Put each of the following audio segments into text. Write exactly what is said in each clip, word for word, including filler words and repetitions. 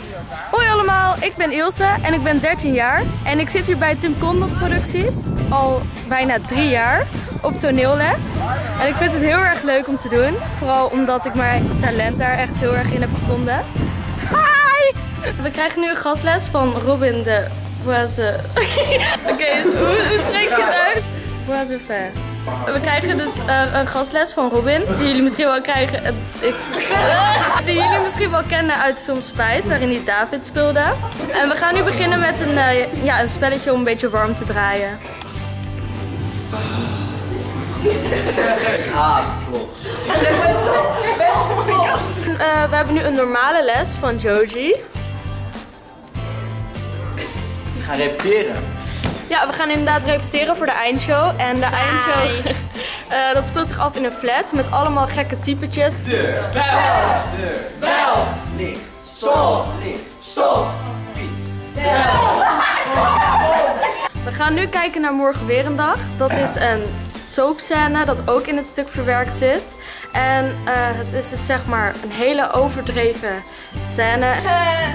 Hoi allemaal, ik ben Ilse en ik ben dertien jaar. En ik zit hier bij Tim Kondorf Producties al bijna drie jaar op toneelles. En ik vind het heel erg leuk om te doen. Vooral omdat ik mijn talent daar echt heel erg in heb gevonden. Hi! We krijgen nu een gastles van Robin de Boise. Oké, okay, hoe, hoe spreek je het uit? Boisevin. We krijgen dus uh, een gastles van Robin, die jullie misschien wel krijgen, uh, ik, uh, die jullie misschien wel kennen uit de film Spijt, waarin hij David speelde. En we gaan nu beginnen met een, uh, ja, een spelletje om een beetje warm te draaien. Ik haat vlogs. Uh, we hebben nu een normale les van Joji. We gaan repeteren. Ja, we gaan inderdaad repeteren voor de eindshow. En de eindshow, uh, dat speelt zich af in een flat met allemaal gekke typetjes. Deur, bel, deur, bel, licht, stop, licht, stop, fiets, bel. We gaan nu kijken naar Morgen Weer een Dag. Dat is een soapscène dat ook in het stuk verwerkt zit. En uh, het is dus zeg maar een hele overdreven scène. Uh,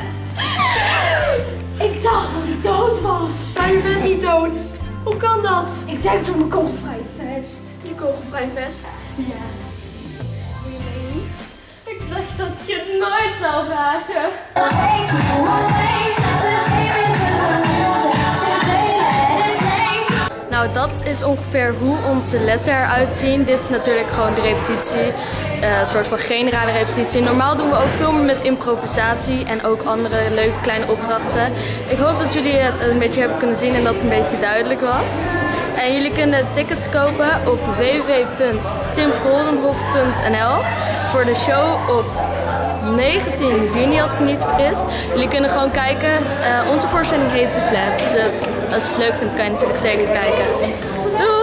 ik dacht dat ik dood was. Maar je bent niet dood. Hoe kan dat? Ik denk door mijn kogelvrije vest. Je kogelvrije vest? Ja. Ik dacht dat je het nooit zou vragen. Nou, dat is ongeveer hoe onze lessen eruit zien. Dit is natuurlijk gewoon de repetitie, uh, een soort van generale repetitie. Normaal doen we ook veel meer met improvisatie en ook andere leuke kleine opdrachten. Ik hoop dat jullie het een beetje hebben kunnen zien en dat het een beetje duidelijk was. En jullie kunnen tickets kopen op w w w punt tim koldenhof punt n l voor de show op negentien juni, als ik me niet vergis. Jullie kunnen gewoon kijken. Uh, onze voorstelling heet The Flat. Dus als je het leuk vindt, kan je natuurlijk zeker kijken. Doei!